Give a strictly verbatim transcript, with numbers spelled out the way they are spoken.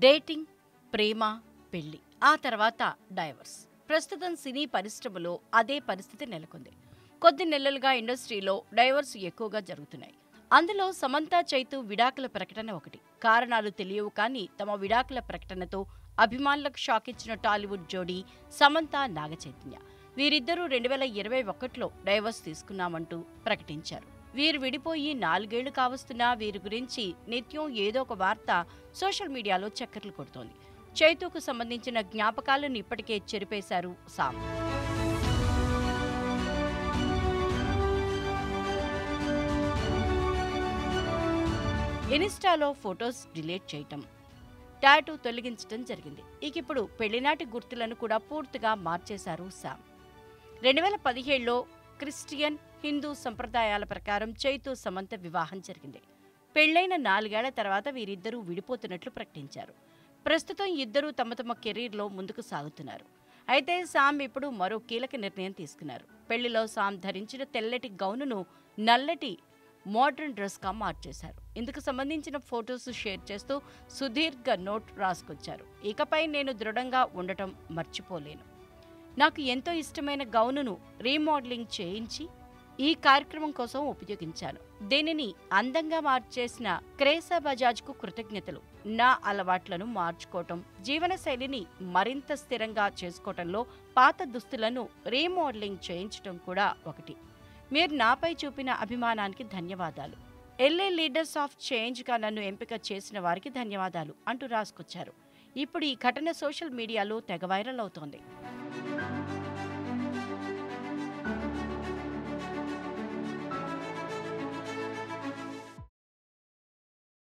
Dating, ప్రేమ, పెళ్లి, ఆ తర్వాత డైవర్స్. ప్రస్తుతం సినీ పరిశ్రమలో అదే పరిస్థితి నెలకొంది. కొద్ది నెలలుగా ఇండస్ట్రీలో డైవర్స్ ఎక్కువగా జరుగుతున్నాయి. అందులో సమంత చైతు విడాకుల ప్రకటన ఒకటి. కారణాలు తెలియవు కానీ తమ విడాకుల ప్రకటనతో అభిమానులకు షాక్ ఇచ్చిన టాలీవుడ్ జోడీ సమంత నాగచైతన్య. వీరిద్దరూ రెండు వేల ఇరవై ఒకటిలో డైవర్స్ తీసుకున్నామంటూ ప్రకటించారు. వీరు విడిపోయి నాలుగేళ్లు కావస్తున్నా వీరి గురించి నిత్యం ఏదో ఒక వార్త సోషల్ మీడియాలో చక్కర్లు కొడుతోంది. చైతుకు సంబంధించిన జ్ఞాపకాలను ఇప్పటికే చెరిపేశారు సామ్. ఇన్స్టాలో ఫొటోస్ డిలీట్ చేయటం, టాటూ తొలగించడం జరిగింది. ఇక ఇప్పుడు పెళ్లినాటి గుర్తులను కూడా పూర్తిగా మార్చేశారు సామ్. రెండు వేల పదిహేడులో క్రిస్టియన్, హిందూ సంప్రదాయాల ప్రకారం చైతు సమంత వివాహం జరిగింది. పెళ్లైన నాలుగేళ్ల తర్వాత వీరిద్దరూ విడిపోతున్నట్లు ప్రకటించారు. ప్రస్తుతం ఇద్దరూ తమ తమ కెరీర్లో ముందుకు సాగుతున్నారు. అయితే సామ్ ఇప్పుడు మరో కీలక నిర్ణయం తీసుకున్నారు. పెళ్లిలో సామ్ ధరించిన తెల్లటి గౌనును నల్లటి మోడర్న్ డ్రెస్గా మార్చేశారు. ఇందుకు సంబంధించిన ఫొటోస్ షేర్ చేస్తూ సుదీర్ఘ నోట్ రాసుకొచ్చారు. ఇకపై నేను దృఢంగా ఉండటం మర్చిపోలేను. నాకు ఎంతో ఇష్టమైన గౌనును రీమోడలింగ్ చేయించి ఈ కార్యక్రమం కోసం ఉపయోగించాను. దీనిని అందంగా మార్చేసిన క్రేసా బజాజ్కు కృతజ్ఞతలు. నా అలవాట్లను మార్చుకోవటం, జీవనశైలిని మరింత స్థిరంగా చేసుకోవటంలో పాత దుస్తులను రీమోడలింగ్ చేయించటం కూడా ఒకటి. మీరు నాపై చూపిన అభిమానానికి ధన్యవాదాలు. ఎల్ఏ లీడర్స్ ఆఫ్ చేంజ్గా నన్ను ఎంపిక చేసిన వారికి ధన్యవాదాలు అంటూ రాసుకొచ్చారు. ఇప్పుడు ఈ ఘటన సోషల్ మీడియాలో తెగ వైరల్ అవుతోంది.